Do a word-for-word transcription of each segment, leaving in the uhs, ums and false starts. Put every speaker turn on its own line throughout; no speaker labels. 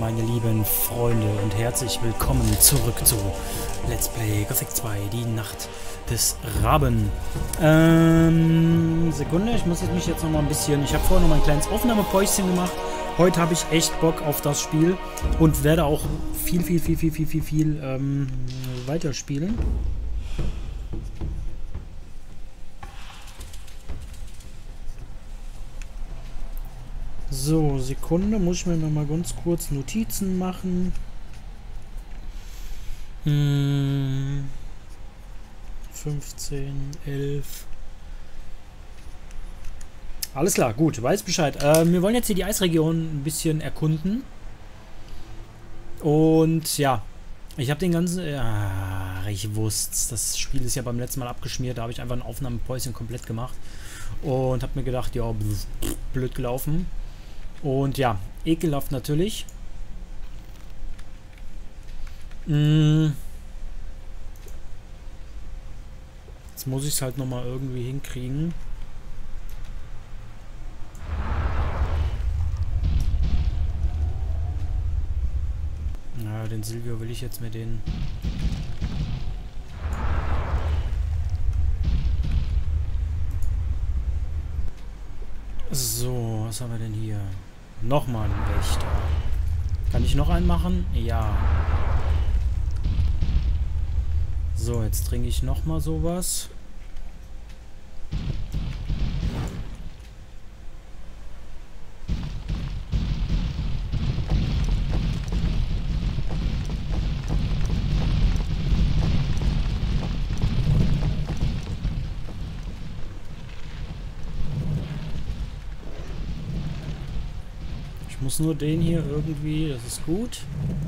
meine lieben Freunde, und herzlich willkommen zurück zu Let's Play Gothic zwei, die Nacht des Raben. Ähm, Sekunde, ich muss mich jetzt noch mal ein bisschen... Ich habe vorher noch mal ein kleines Aufnahmepäuschen gemacht. Heute habe ich echt Bock auf das Spiel und werde auch viel, viel, viel, viel, viel, viel, viel ähm, weiterspielen. So, Sekunde, muss ich mir noch mal ganz kurz Notizen machen. Hm, fünfzehn, elf. Alles klar, gut, weiß Bescheid. Äh, wir wollen jetzt hier die Eisregion ein bisschen erkunden. Und ja, ich habe den ganzen... Ach, ich wusste, das Spiel ist ja beim letzten Mal abgeschmiert. Da habe ich einfach ein Aufnahmepäuschen komplett gemacht. Und habe mir gedacht, ja, blöd gelaufen. Und ja, ekelhaft natürlich. Hm. Jetzt muss ich es halt nochmal irgendwie hinkriegen. Ja, den Silvio will ich jetzt mit den... So, was haben wir denn hier? Nochmal ein Wächter. Kann ich noch einen machen? Ja. So, jetzt trinke ich nochmal sowas. Ich muss nur den hier irgendwie, das ist gut.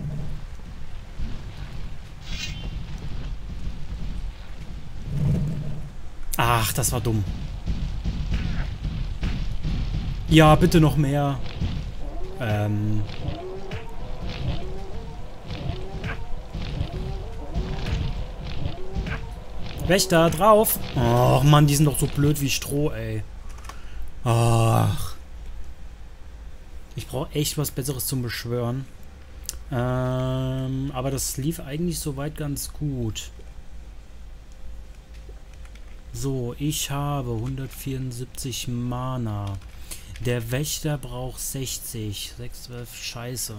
Ach, das war dumm. Ja, bitte noch mehr. Ähm. Wächter, drauf. Ach Mann, die sind doch so blöd wie Stroh, ey. Ach. Ich brauche echt was Besseres zum Beschwören. Ähm, aber das lief eigentlich soweit ganz gut. So, ich habe hundertvierundsiebzig Mana. Der Wächter braucht sechzig. sechs, zwölf, scheiße.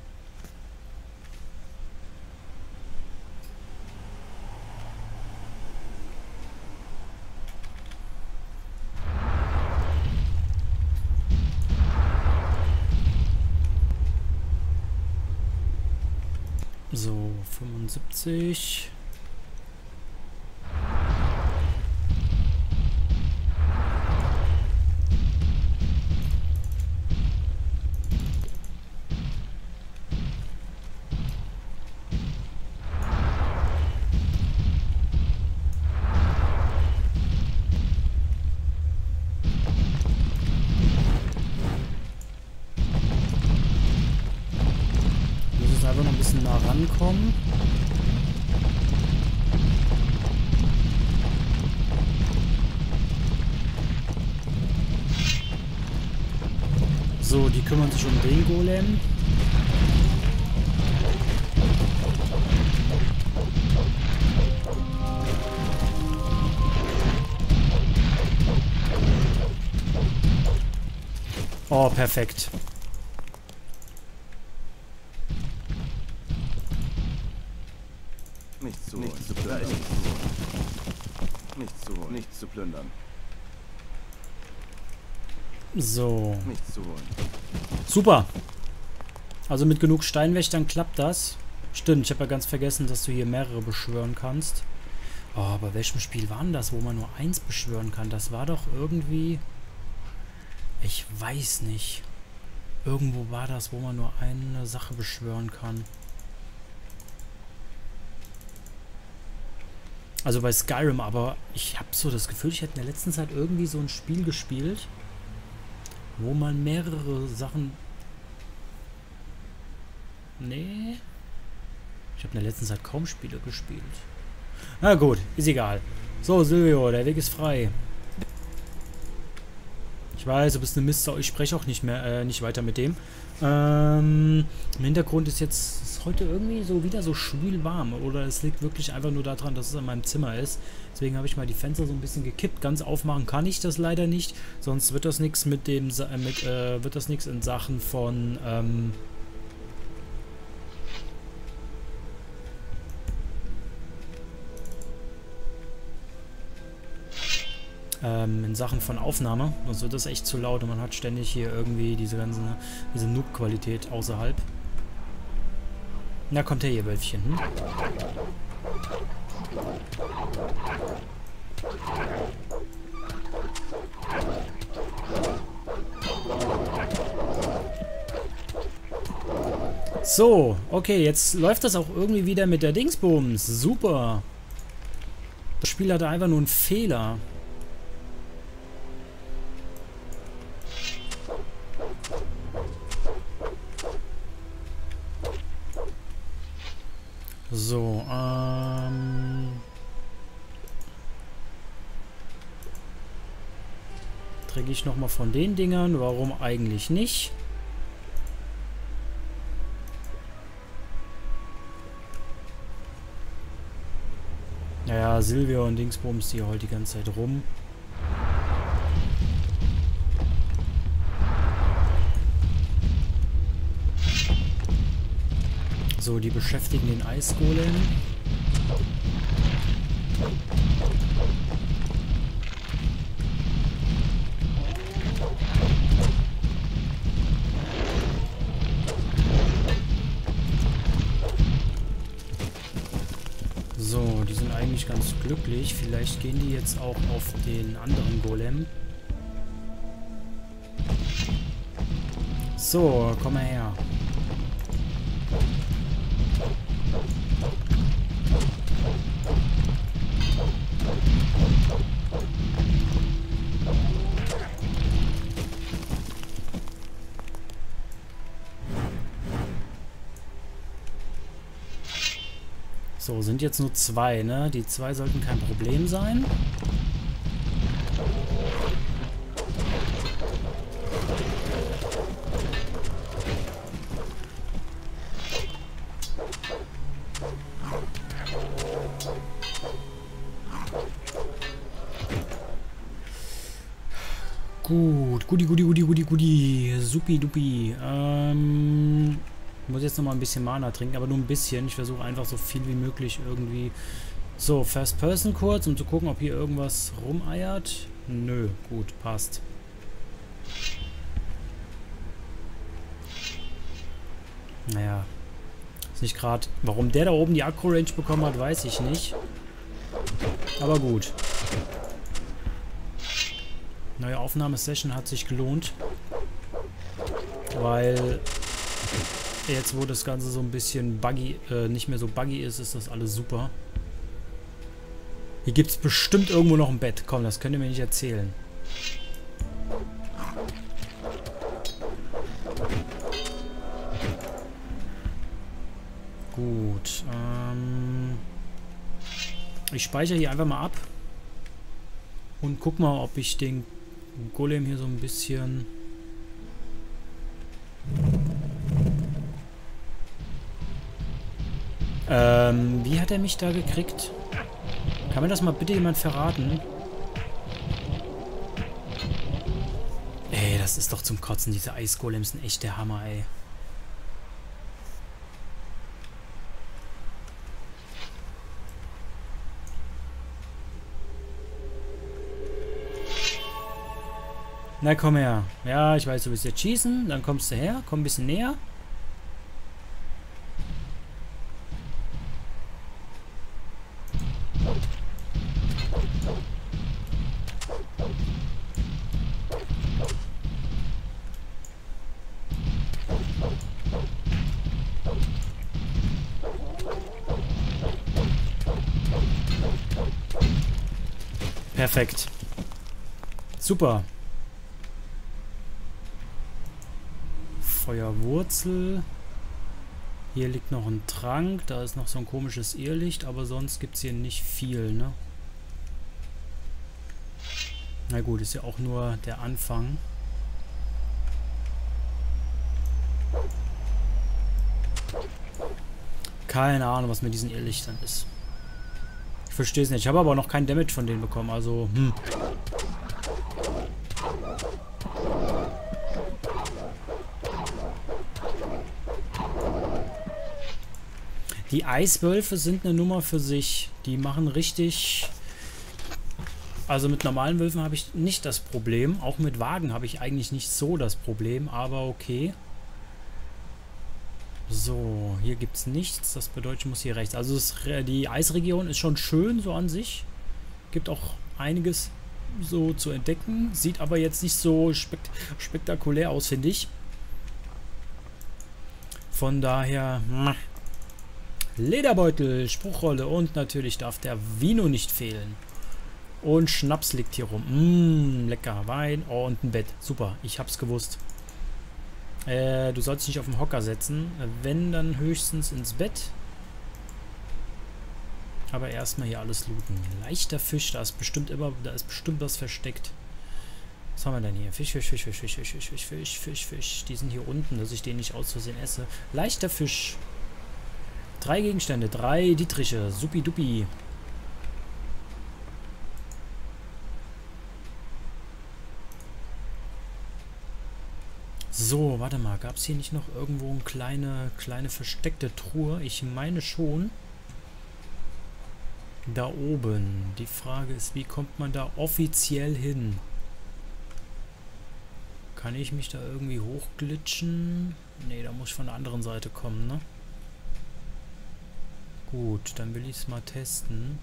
So, fünfundsiebzig. Einfach noch ein bisschen nah rankommen. So, die kümmern sich um den Golem. Oh, perfekt.
Nichts zu holen. Nichts zu plündern. Nichts zu holen. Nichts zu plündern.
So.
Nichts zu holen.
Super. Also mit genug Steinwächtern klappt das. Stimmt, ich habe ja ganz vergessen, dass du hier mehrere beschwören kannst. Oh, aber welchem Spiel war denn das, wo man nur eins beschwören kann? Das war doch irgendwie... Ich weiß nicht. Irgendwo war das, wo man nur eine Sache beschwören kann. Also bei Skyrim, aber ich habe so das Gefühl, ich hätte in der letzten Zeit irgendwie so ein Spiel gespielt, wo man mehrere Sachen... Nee. Ich habe in der letzten Zeit kaum Spiele gespielt. Na gut, ist egal. So, Silvio, der Weg ist frei. Ich weiß, du bist eine Mistsau. Ich spreche auch nicht mehr, äh, nicht weiter mit dem. Ähm, im Hintergrund ist jetzt ist heute irgendwie so wieder so schwül warm. Oder es liegt wirklich einfach nur daran, dass es in meinem Zimmer ist. Deswegen habe ich mal die Fenster so ein bisschen gekippt. Ganz aufmachen kann ich das leider nicht. Sonst wird das nichts mit dem, äh, mit, äh, wird das nichts in Sachen von, ähm, Ähm, in Sachen von Aufnahme. Sonst wird das echt zu laut und man hat ständig hier irgendwie diese ganze, diese Noob-Qualität außerhalb. Na, kommt her, ihr Wölfchen. Hm? So, okay, jetzt läuft das auch irgendwie wieder mit der Dingsbums. Super. Das Spiel hatte einfach nur einen Fehler. So, ähm... träge ich nochmal von den Dingern. Warum eigentlich nicht? Naja, Silvia und Dingsbums, die heute die ganze Zeit rum. So, die beschäftigen den Eisgolem. So, die sind eigentlich ganz glücklich. Vielleicht gehen die jetzt auch auf den anderen Golem. So, komm mal her. So, sind jetzt nur zwei, ne? Die zwei sollten kein Problem sein. Gut, guti, guti, guti, guti, guti. Supi, dupi. Ähm... Ich muss jetzt noch mal ein bisschen Mana trinken, aber nur ein bisschen. Ich versuche einfach so viel wie möglich irgendwie... So, First Person kurz, um zu gucken, ob hier irgendwas rumeiert. Nö, gut, passt. Naja. Ist nicht gerade... Warum der da oben die Akku-Range bekommen hat, weiß ich nicht. Aber gut. Neue Aufnahmesession hat sich gelohnt. Weil... Jetzt, wo das Ganze so ein bisschen buggy, äh, nicht mehr so buggy ist, ist das alles super. Hier gibt es bestimmt irgendwo noch ein Bett. Komm, das könnt ihr mir nicht erzählen. Gut. Ähm ich speichere hier einfach mal ab. Und guck mal, ob ich den Golem hier so ein bisschen... Ähm, wie hat er mich da gekriegt? Kann mir das mal bitte jemand verraten? Ey, das ist doch zum Kotzen. Diese Eisgolems sind echt der Hammer, ey. Na, komm her. Ja, ich weiß, du willst jetzt schießen. Dann kommst du her. Komm ein bisschen näher. Perfekt. Super. Feuerwurzel. Hier liegt noch ein Trank. Da ist noch so ein komisches Irrlicht. Aber sonst gibt es hier nicht viel, ne? Na gut, ist ja auch nur der Anfang. Keine Ahnung, was mit diesen Irrlichtern ist. Ich verstehe es nicht. Ich habe aber noch keinen Damage von denen bekommen, also, hm. Die Eiswölfe sind eine Nummer für sich. Die machen richtig... Also mit normalen Wölfen habe ich nicht das Problem. Auch mit Wagen habe ich eigentlich nicht so das Problem, aber okay. So, hier gibt es nichts. Das bedeutet, ich muss hier rechts. Also das, die Eisregion ist schon schön so an sich. Gibt auch einiges so zu entdecken. Sieht aber jetzt nicht so spekt spektakulär aus, finde ich. Von daher... Lederbeutel, Spruchrolle und natürlich darf der Vino nicht fehlen. Und Schnaps liegt hier rum. Mmh, lecker Wein. Oh, und ein Bett. Super, ich hab's gewusst. Äh, du sollst dich nicht auf den Hocker setzen. Wenn, dann höchstens ins Bett. Aber erstmal hier alles looten. Leichter Fisch, da ist bestimmt immer, da ist bestimmt was versteckt. Was haben wir denn hier? Fisch, Fisch, Fisch, Fisch, Fisch, Fisch, Fisch, Fisch, Fisch, Fisch, Fisch. Die sind hier unten, dass ich den nicht aus Versehen esse. Leichter Fisch. Drei Gegenstände, drei Dietriche. Supi-dupi. So, warte mal. Gab es hier nicht noch irgendwo eine kleine, kleine versteckte Truhe? Ich meine schon. Da oben. Die Frage ist, wie kommt man da offiziell hin? Kann ich mich da irgendwie hochglitschen? Ne, da muss ich von der anderen Seite kommen, ne? Gut, dann will ich es mal testen.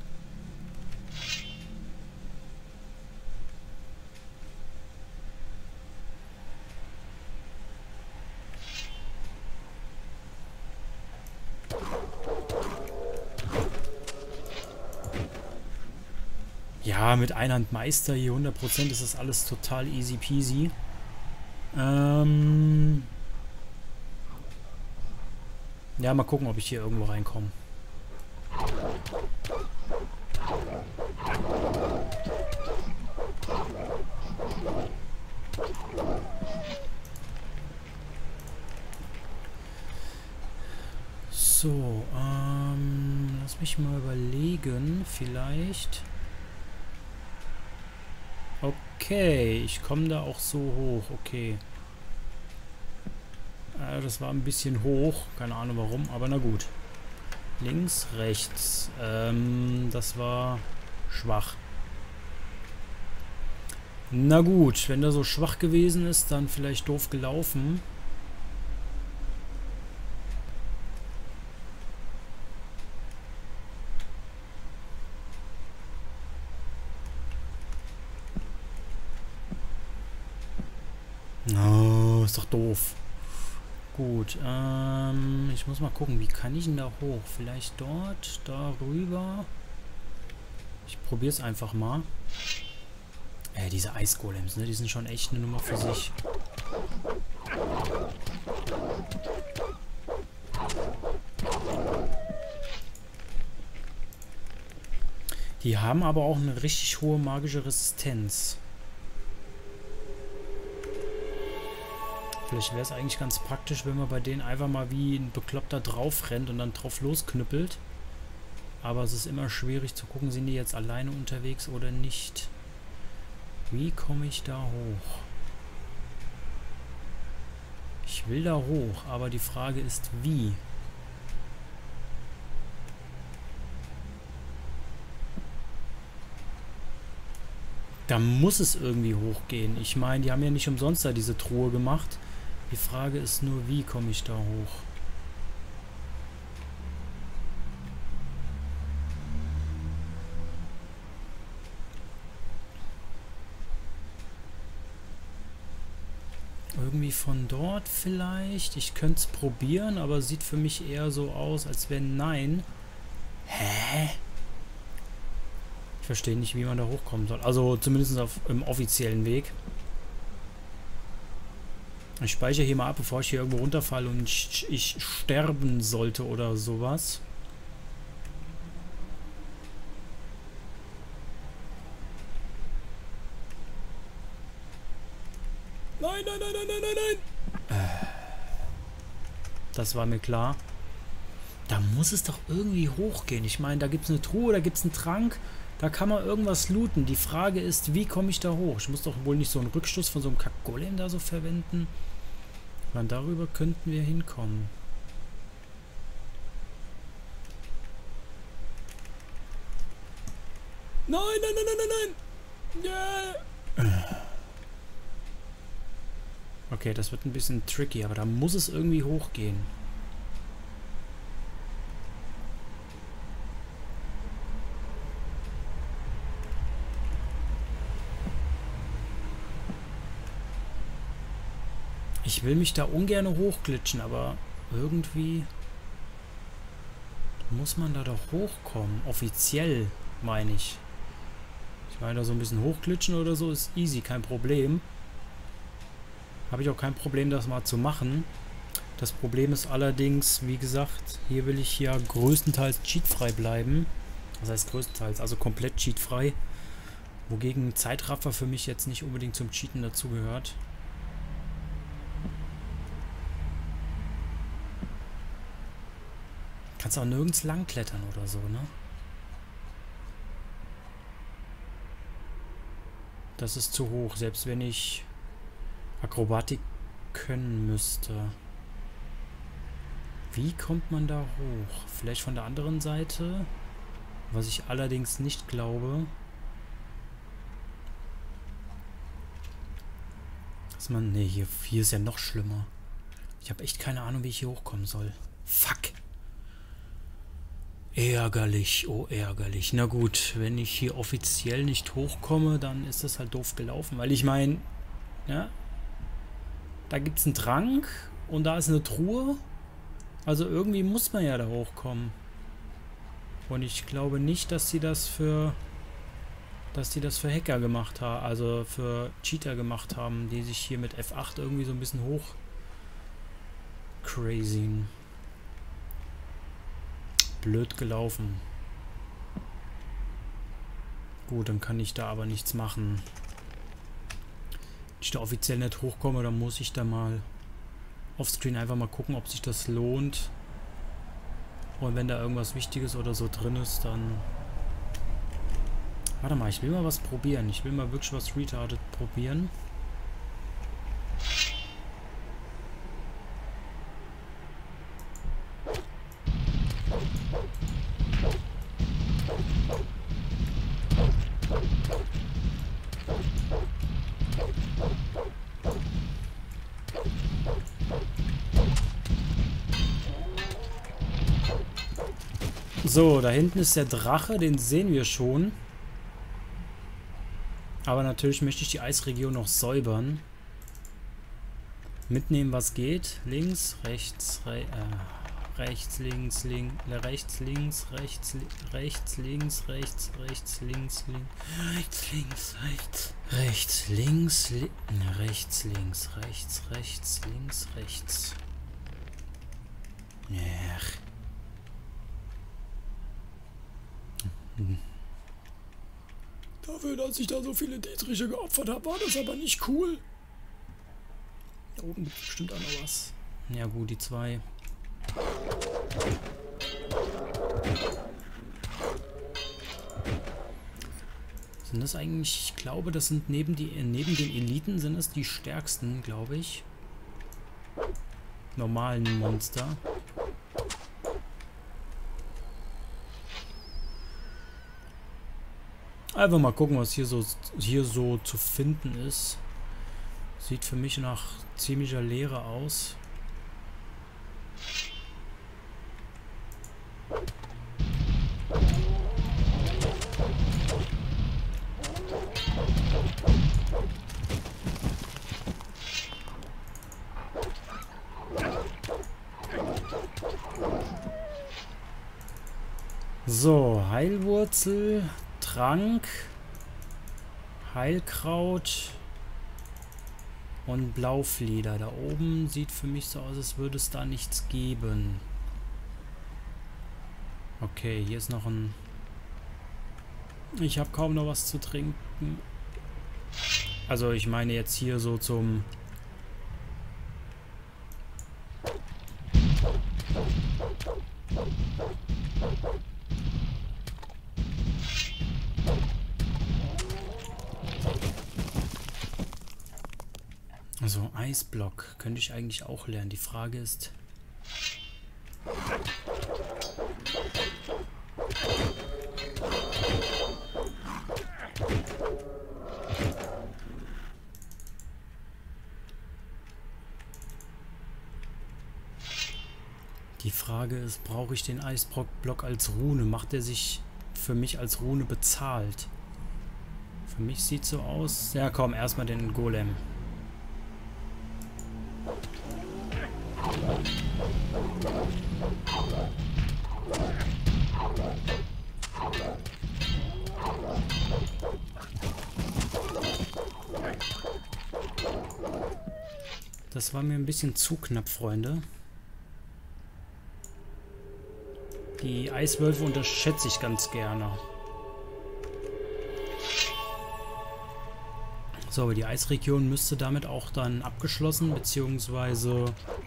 Ja, mit Einhandmeister hier hundert Prozent ist das alles total easy peasy. Ähm ja, mal gucken, ob ich hier irgendwo reinkomme. So, ähm, lass mich mal überlegen, vielleicht... Okay, ich komme da auch so hoch, okay. Äh, das war ein bisschen hoch, keine Ahnung warum, aber na gut. Links, rechts, ähm, das war schwach. Na gut, wenn der so schwach gewesen ist, dann vielleicht doof gelaufen. Oh, ist doch doof. Gut, ähm, ich muss mal gucken, wie kann ich denn da hoch? Vielleicht dort, da rüber. Ich probiere es einfach mal. Äh, diese Eisgolems, ne, die sind schon echt eine Nummer für sich. Die haben aber auch eine richtig hohe magische Resistenz. Vielleicht wäre es eigentlich ganz praktisch, wenn man bei denen einfach mal wie ein Bekloppter drauf rennt und dann drauf losknüppelt. Aber es ist immer schwierig zu gucken, sind die jetzt alleine unterwegs oder nicht. Wie komme ich da hoch? Ich will da hoch, aber die Frage ist, wie? Da muss es irgendwie hochgehen. Ich meine, die haben ja nicht umsonst da diese Truhe gemacht. Die Frage ist nur, wie komme ich da hoch? Irgendwie von dort vielleicht? Ich könnte es probieren, aber sieht für mich eher so aus, als wenn nein. Hä? Ich verstehe nicht, wie man da hochkommen soll. Also zumindest auf, im offiziellen Weg. Ich speichere hier mal ab, bevor ich hier irgendwo runterfalle und ich, ich sterben sollte oder sowas. Nein, nein, nein, nein, nein, nein, nein. Das war mir klar. Da muss es doch irgendwie hochgehen. Ich meine, da gibt es eine Truhe, da gibt es einen Trank. Da kann man irgendwas looten. Die Frage ist, wie komme ich da hoch? Ich muss doch wohl nicht so einen Rückstoß von so einem Kack-Golem da so verwenden. Weil darüber könnten wir hinkommen. Nein, nein, nein, nein, nein, nein! Yeah. Okay, das wird ein bisschen tricky, aber da muss es irgendwie hochgehen. Ich will mich da ungern hochglitschen, aber irgendwie muss man da doch hochkommen. Offiziell, meine ich. Ich meine, da so ein bisschen hochglitschen oder so ist easy, kein Problem. Habe ich auch kein Problem, das mal zu machen. Das Problem ist allerdings, wie gesagt, hier will ich ja größtenteils cheatfrei bleiben. Das heißt größtenteils, also komplett cheatfrei. Wogegen Zeitraffer für mich jetzt nicht unbedingt zum Cheaten dazugehört. Kannst auch nirgends lang klettern oder so, ne? Das ist zu hoch, selbst wenn ich Akrobatik können müsste. Wie kommt man da hoch? Vielleicht von der anderen Seite? Was ich allerdings nicht glaube. Dass man... Ne, hier, hier ist ja noch schlimmer. Ich habe echt keine Ahnung, wie ich hier hochkommen soll. Fuck! Ärgerlich, oh ärgerlich. Na gut, wenn ich hier offiziell nicht hochkomme, dann ist das halt doof gelaufen. Weil ich meine, ja, da gibt es einen Trank und da ist eine Truhe. Also irgendwie muss man ja da hochkommen. Und ich glaube nicht, dass sie das für, dass die das für Hacker gemacht haben, also für Cheater gemacht haben, die sich hier mit F acht irgendwie so ein bisschen hoch crazy. Blöd gelaufen. Gut, dann kann ich da aber nichts machen. Wenn ich da offiziell nicht hochkomme, dann muss ich da mal offscreen einfach mal gucken, ob sich das lohnt. Und wenn da irgendwas Wichtiges oder so drin ist, dann... Warte mal, ich will mal was probieren. Ich will mal wirklich was retarded probieren. So, da hinten ist der Drache, den sehen wir schon. Aber natürlich möchte ich die Eisregion noch säubern. Mitnehmen, was geht. Links, rechts, re äh, rechts, links, links, rechts, links, rechts, li rechts, links, rechts, rechts, links, links, rechts, links, rechts, rechts, links, li rechts, links, rechts, rechts, links, rechts. Ja. Dafür, dass ich da so viele Dietriche geopfert habe, war das aber nicht cool. Da oben gibt es bestimmt auch noch was. Ja gut, die zwei. Sind das eigentlich, ich glaube, das sind neben, die, neben den Eliten sind es die stärksten, glaube ich. Normalen Monster. Einfach mal gucken, was hier so, hier so zu finden ist. Sieht für mich nach ziemlicher Leere aus. So, Heilwurzel, Trank, Heilkraut und Blauflieder. Da oben sieht für mich so aus, als würde es da nichts geben. Okay, hier ist noch ein... Ich habe kaum noch was zu trinken. Also ich meine jetzt hier so zum... Also Eisblock könnte ich eigentlich auch lernen. Die Frage ist... Die Frage ist, brauche ich den Eisblock als Rune? Macht er sich für mich als Rune bezahlt? Für mich sieht so aus... Ja komm, erstmal den Golem. Das war mir ein bisschen zu knapp, Freunde. Die Eiswölfe unterschätze ich ganz gerne. So, aber die Eisregion müsste damit auch dann abgeschlossen, beziehungsweise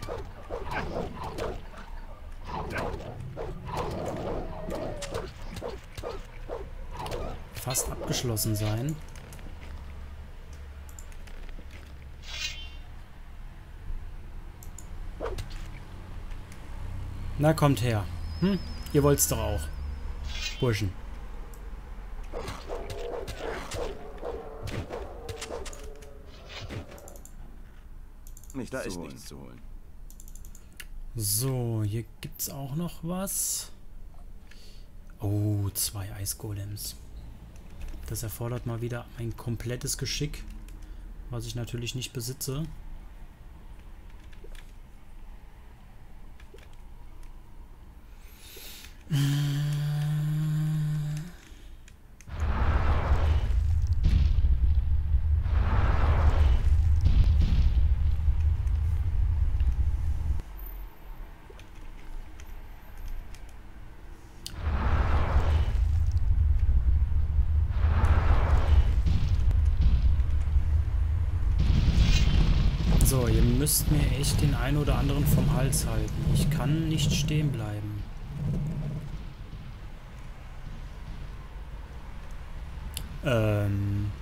fast abgeschlossen sein. Na, kommt her. Hm? Ihr wollt's doch auch. Burschen.
Nicht da ist nichts zu holen.
So, hier gibt's auch noch was. Oh, zwei Eisgolems. Das erfordert mal wieder ein komplettes Geschick, was ich natürlich nicht besitze. So, ihr müsst mir echt den einen oder anderen vom Hals halten. Ich kann nicht stehen bleiben. Ähm...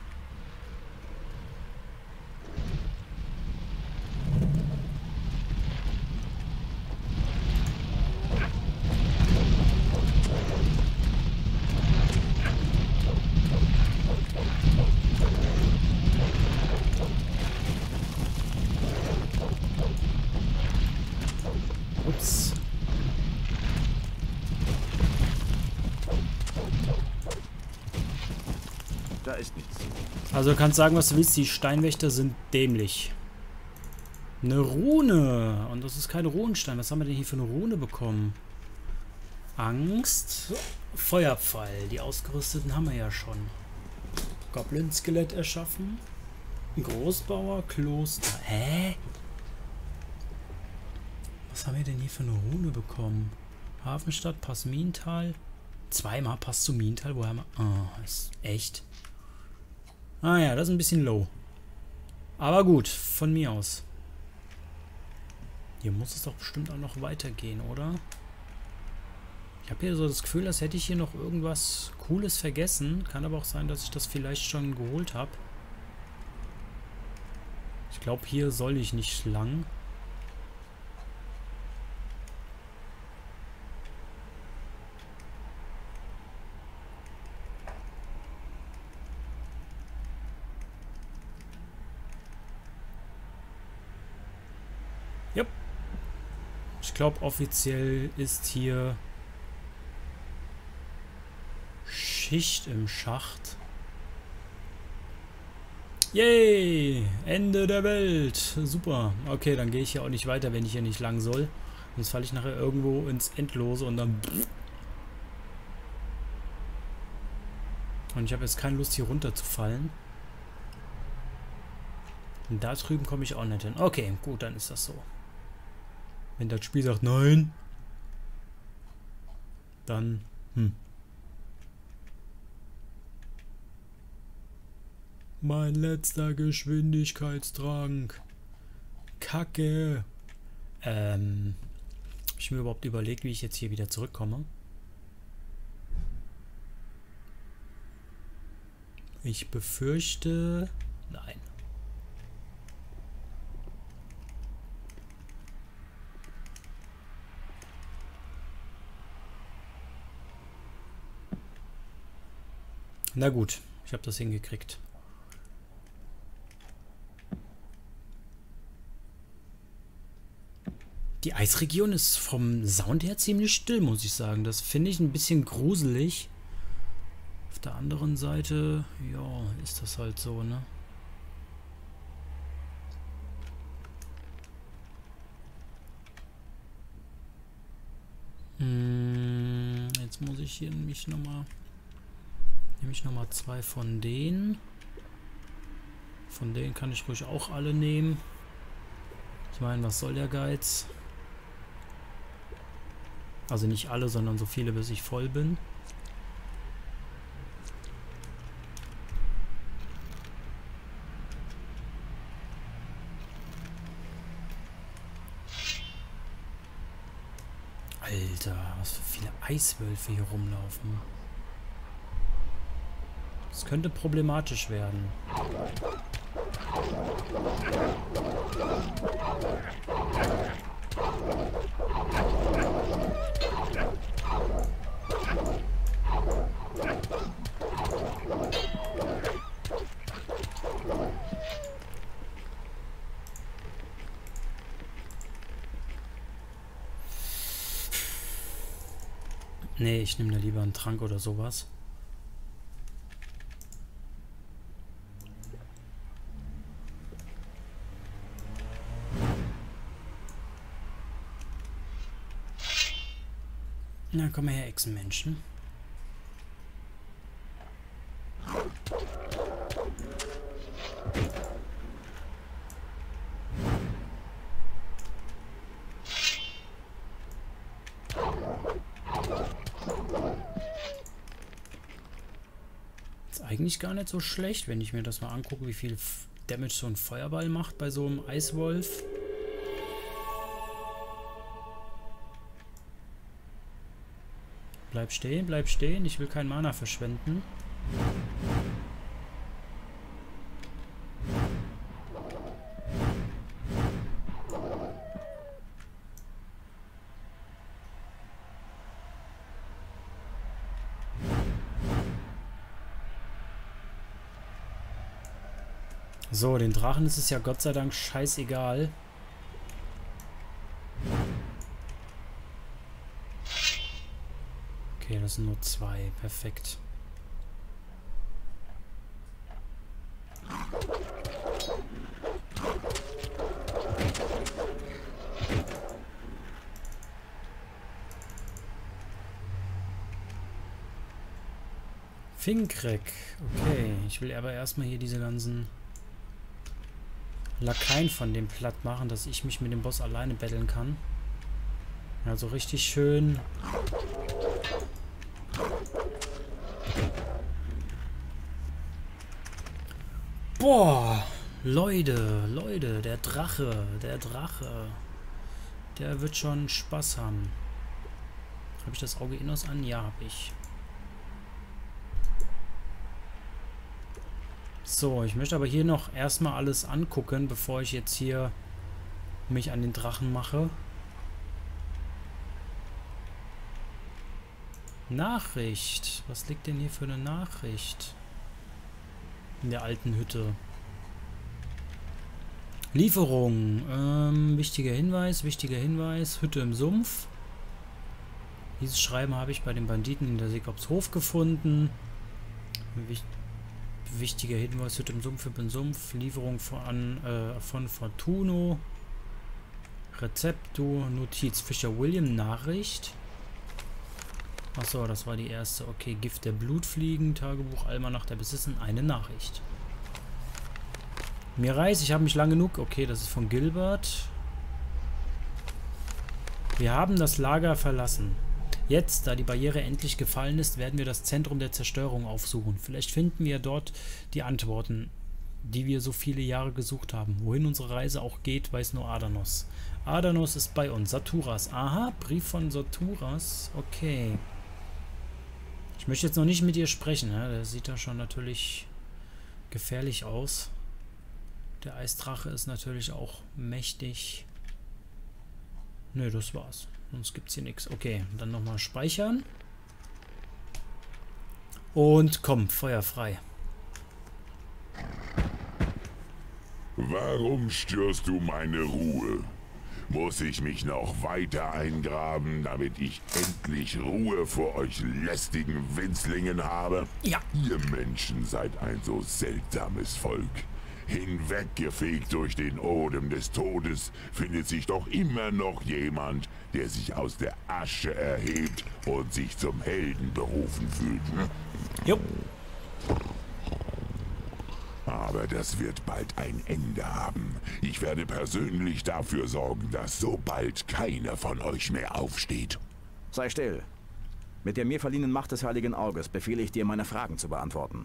Ups.
Da ist nichts.
Also du kannst sagen, was du willst, die Steinwächter sind dämlich. Eine Rune. Und das ist kein Runenstein. Was haben wir denn hier für eine Rune bekommen? Angst. Feuerpfeil. Die ausgerüsteten haben wir ja schon. Goblin-Skelett erschaffen. Großbauer, Kloster. Hä? Was haben wir denn hier für eine Rune bekommen? Hafenstadt, Pasmintal. Zweimal Pasmintal. Woher haben wir... Ah, ist echt. Ah ja, das ist ein bisschen low. Aber gut, von mir aus. Hier muss es doch bestimmt auch noch weitergehen, oder? Ich habe hier so das Gefühl, als hätte ich hier noch irgendwas Cooles vergessen. Kann aber auch sein, dass ich das vielleicht schon geholt habe. Ich glaube, hier soll ich nicht lang. Jupp. Ich glaube, offiziell ist hier Schicht im Schacht. Yay! Ende der Welt. Super. Okay, dann gehe ich hier auch nicht weiter, wenn ich hier nicht lang soll. Sonst falle ich nachher irgendwo ins Endlose und dann... Und ich habe jetzt keine Lust, hier runter zu fallen. Und da drüben komme ich auch nicht hin. Okay, gut, dann ist das so. Wenn das Spiel sagt nein, dann... Hm. Mein letzter Geschwindigkeitstrank. Kacke. Ähm... Hab ich mir überhaupt überlegt, wie ich jetzt hier wieder zurückkomme? Ich befürchte... Nein. Na gut, ich habe das hingekriegt. Die Eisregion ist vom Sound her ziemlich still, muss ich sagen. Das finde ich ein bisschen gruselig. Auf der anderen Seite, ja, ist das halt so, ne? Hm, jetzt muss ich hier nämlich nochmal... Nehme ich nochmal zwei von denen. Von denen kann ich ruhig auch alle nehmen. Ich meine, was soll der Geiz? Also nicht alle, sondern so viele, bis ich voll bin. Alter, was für viele Eiswölfe hier rumlaufen. Das könnte problematisch werden. Nee, ich nehme da lieber einen Trank oder sowas. Na, komm mal her, Echsenmenschen. Ist eigentlich gar nicht so schlecht, wenn ich mir das mal angucke, wie viel Damage so ein Feuerball macht bei so einem Eiswolf. Bleib stehen, bleib stehen. Ich will kein Mana verschwenden. So, den Drachen ist es ja Gott sei Dank scheißegal. Okay, das sind nur zwei. Perfekt. Finkrek. Okay, ich will aber erstmal hier diese ganzen Lakaien von dem platt machen, dass ich mich mit dem Boss alleine battlen kann. Also richtig schön. Boah, Leute, Leute, der Drache, der Drache. Der wird schon Spaß haben. Habe ich das Auge Innos an? Ja, habe ich. So, ich möchte aber hier noch erstmal alles angucken, bevor ich jetzt hier mich an den Drachen mache. Nachricht. Was liegt denn hier für eine Nachricht? In der alten Hütte. Lieferung. Ähm, wichtiger Hinweis, wichtiger Hinweis. Hütte im Sumpf. Dieses Schreiben habe ich bei den Banditen in der Seekops Hof gefunden. Wichtig. Wichtiger Hinweis, Hütte im Sumpf, im Sumpf, Lieferung von, äh, von Fortuno, Rezepto, Notiz, Fischer William, Nachricht. Achso, das war die erste. Okay, Gift der Blutfliegen, Tagebuch, Almanach der Besitzen, eine Nachricht. Mir reicht, ich habe mich lang genug. Okay, das ist von Gilbert. Wir haben das Lager verlassen. Jetzt, da die Barriere endlich gefallen ist, werden wir das Zentrum der Zerstörung aufsuchen. Vielleicht finden wir dort die Antworten, die wir so viele Jahre gesucht haben. Wohin unsere Reise auch geht, weiß nur Adanos. Adanos ist bei uns. Saturas. Aha, Brief von Saturas. Okay. Ich möchte jetzt noch nicht mit ihr sprechen. Ja? Der sieht da schon natürlich gefährlich aus. Der Eisdrache ist natürlich auch mächtig. Nö, das war's. Sonst gibt es hier nichts. Okay, dann nochmal speichern. Und komm, Feuer frei.
Warum störst du meine Ruhe? Muss ich mich noch weiter eingraben, damit ich endlich Ruhe vor euch lästigen Winzlingen habe?
Ja.
Ihr Menschen seid ein so seltsames Volk. Hinweggefegt durch den Odem des Todes findet sich doch immer noch jemand, der sich aus der Asche erhebt und sich zum Helden berufen fühlt. Hm?
Jo.
Aber das wird bald ein Ende haben. Ich werde persönlich dafür sorgen, dass so bald keiner von euch mehr aufsteht.
Sei still. Mit der mir verliehenen Macht des Heiligen Auges befehle ich dir, meine Fragen zu beantworten.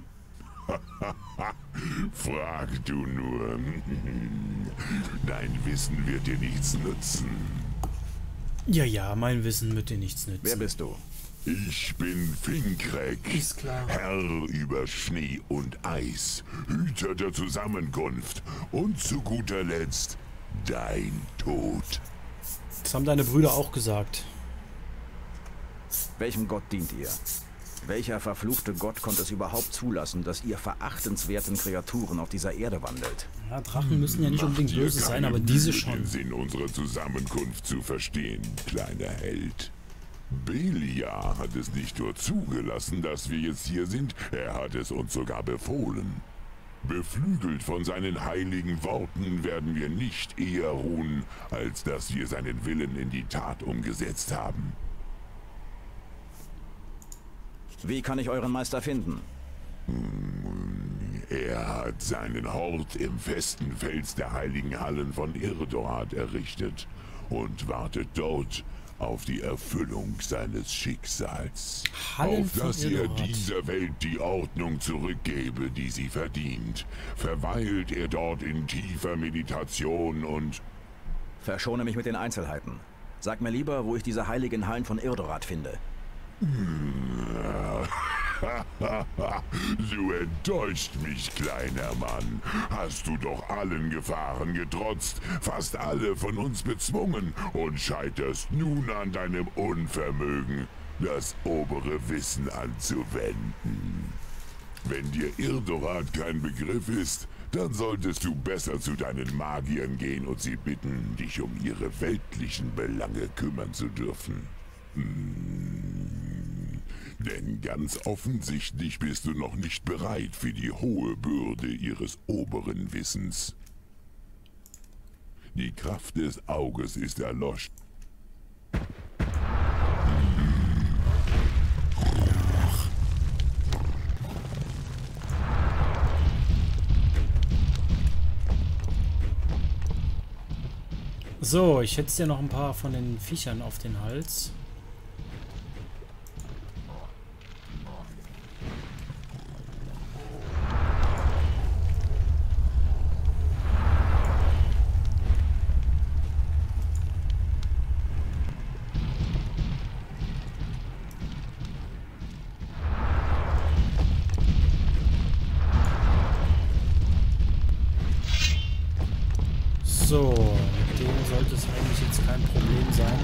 Frag du nur. Dein Wissen wird dir nichts nützen.
Ja, ja, mein Wissen wird dir nichts nützen.
Wer bist du?
Ich bin Finkrek,
Ist klar.
Herr über Schnee und Eis, Hüter der Zusammenkunft und zu guter Letzt dein Tod.
Das haben deine Brüder auch gesagt.
Welchem Gott dient ihr? Welcher verfluchte Gott konnte es überhaupt zulassen, dass ihr verachtenswerten Kreaturen auf dieser Erde wandelt?
Ja, Drachen müssen ja nicht unbedingt
Macht dir
böse sein,
keine
aber diese
Mühe,
schon.
den Sinn unserer Zusammenkunft zu verstehen, kleiner Held. Belia hat es nicht nur zugelassen, dass wir jetzt hier sind, er hat es uns sogar befohlen. Beflügelt von seinen heiligen Worten werden wir nicht eher ruhen, als dass wir seinen Willen in die Tat umgesetzt haben.
Wie kann ich euren Meister finden?
Er hat seinen Hort im festen Fels der heiligen Hallen von Irdorat errichtet und wartet dort auf die Erfüllung seines Schicksals.
Hallen
auf
von
dass er
Irdorat.
dieser Welt die Ordnung zurückgebe, die sie verdient. Verweilt er dort in tiefer Meditation und...
Verschone mich mit den Einzelheiten. Sag mir lieber, wo ich diese heiligen Hallen von Irdorat finde.
Du enttäuscht mich, kleiner Mann. Hast du doch allen Gefahren getrotzt, fast alle von uns bezwungen und scheiterst nun an deinem Unvermögen, das obere Wissen anzuwenden. Wenn dir Irdorat kein Begriff ist, dann solltest du besser zu deinen Magiern gehen und sie bitten, dich um ihre weltlichen Belange kümmern zu dürfen. Denn ganz offensichtlich bist du noch nicht bereit für die hohe Bürde ihres oberen Wissens. Die Kraft des Auges ist erloschen.
So, ich hätte dir noch ein paar von den Viechern auf den Hals. So, mit dem sollte es eigentlich jetzt kein Problem sein.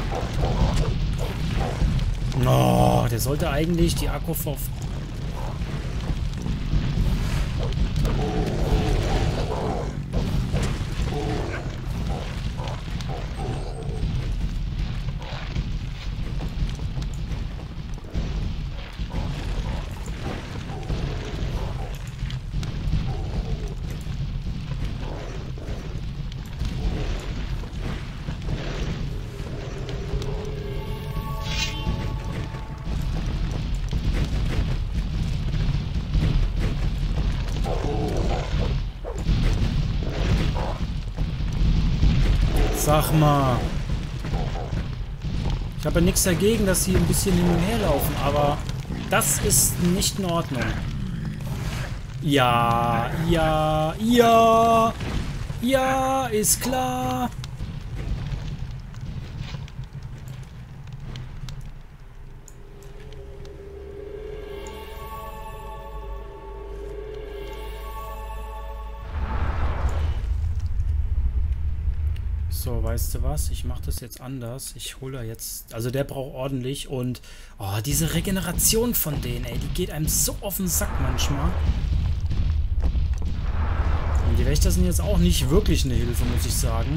Oh, der sollte eigentlich die Akku auf... Sag mal. Ich habe ja nichts dagegen, dass sie ein bisschen hin und her laufen, aber das ist nicht in Ordnung. Ja, ja, ja. Ja, ist klar. So, weißt du was? Ich mache das jetzt anders. Ich hole da jetzt... Also der braucht ordentlich und... Oh, diese Regeneration von denen, ey. Die geht einem so auf den Sack manchmal. Und die Wächter sind jetzt auch nicht wirklich eine Hilfe, muss ich sagen.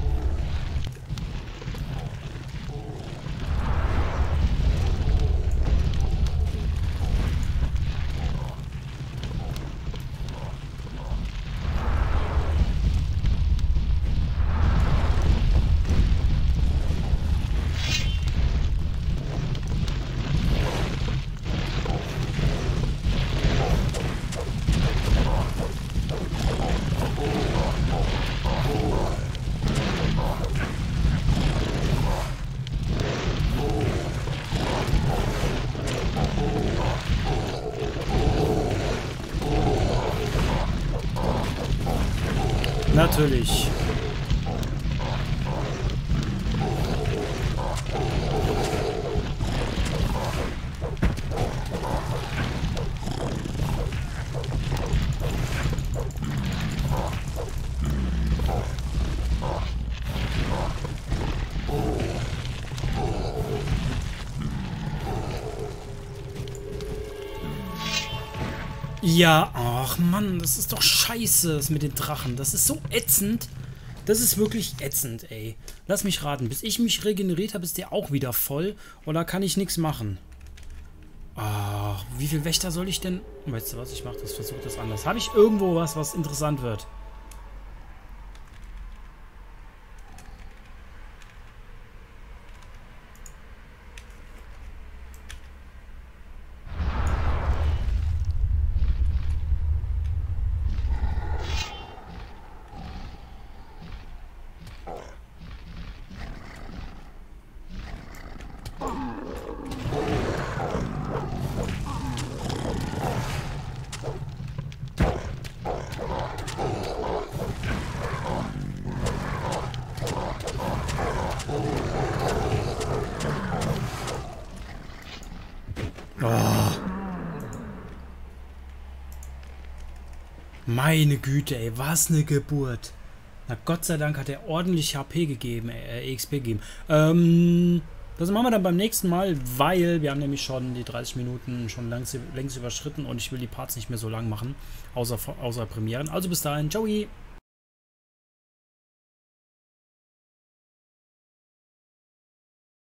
Natürlich. Ja, ach Mann, das ist doch scheiße, das mit den Drachen. Das ist so ätzend. Das ist wirklich ätzend, ey. Lass mich raten, bis ich mich regeneriert habe, ist der auch wieder voll. Oder kann ich nichts machen? Ach, wie viel Wächter soll ich denn... Weißt du was, ich mache das, versuche das anders. Habe ich irgendwo was, was interessant wird? Oh. Meine Güte, ey, was eine Geburt. Na Gott sei Dank hat er ordentlich H P gegeben, äh, E X P gegeben. Ähm, das machen wir dann beim nächsten Mal, weil wir haben nämlich schon die dreißig Minuten schon längst, längst überschritten und ich will die Parts nicht mehr so lang machen, außer, außer Premieren. Also bis dahin, ciao!